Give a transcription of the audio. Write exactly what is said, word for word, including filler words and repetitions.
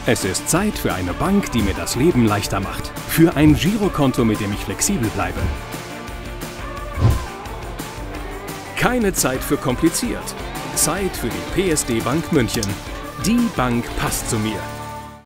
Es ist Zeit für eine Bank, die mir das Leben leichter macht. Für ein Girokonto, mit dem ich flexibel bleibe. Keine Zeit für kompliziert. Zeit für die P S D Bank München. Die Bank passt zu mir.